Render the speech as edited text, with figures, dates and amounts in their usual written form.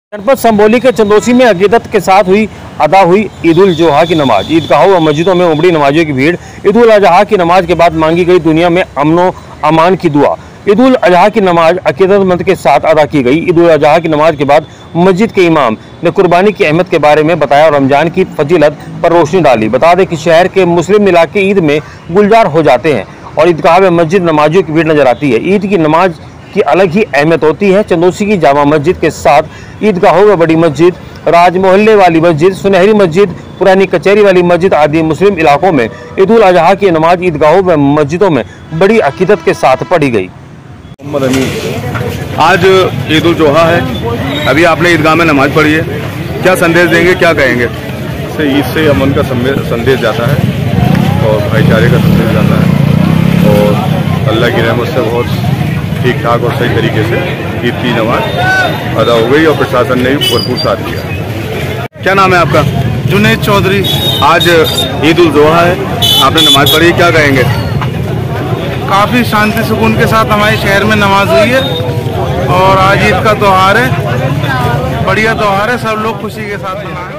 जनपद संबोली के चंदोसी में अकीदत के साथ अदा हुई ईद उल जोहा की नमाज। ईदगाहों व मस्जिदों में उमड़ी नमाजियों की भीड़। ईद उल अजहा की नमाज के बाद मांगी गई दुनिया में अमनो अमान की दुआ। ईद उल अजहा की नमाज अकीदतमंद के साथ अदा की गई। ईद उल अजहा की नमाज के बाद मस्जिद के इमाम ने कुर्बानी की अहमियत के बारे में बताया और रमजान की फजीलत पर रोशनी डाली। बता दें कि शहर के मुस्लिम इलाके ईद में गुलजार हो जाते हैं और ईदगाह में मस्जिद नमाजियों की भीड़ नजर आती है। ईद की नमाज की अलग ही अहमियत होती है। चंदोसी की जामा मस्जिद के साथ ईदगाहों में बड़ी मस्जिद, राज मोहल्ले वाली मस्जिद, सुनहरी मस्जिद, पुरानी कचहरी वाली मस्जिद आदि मुस्लिम इलाकों में ईद उल अजहा की नमाज ईदगाहों व मस्जिदों में बड़ी अकीदत के साथ पढ़ी गई। आज ईद उल जोहा है, अभी आपने ईदगाह में नमाज पढ़ी है, क्या संदेश देंगे, क्या कहेंगे? ईद से अमन का संदेश जाता है और भाईचारे का संदेश जाता है और अल्लाह की रहमत से बहुत ठीक ठाक और सही तरीके से ईद की नमाज अदा हो गई और प्रशासन ने भी भरपूर साथ किया। क्या नाम है आपका? जुनेद चौधरी। आज ईद उल जोहा है, आपने नमाज पढ़ी, क्या कहेंगे? काफ़ी शांति सुकून के साथ हमारे शहर में नमाज हुई है और आज ईद का त्यौहार है, बढ़िया त्यौहार है, सब लोग खुशी के साथ मनाएं।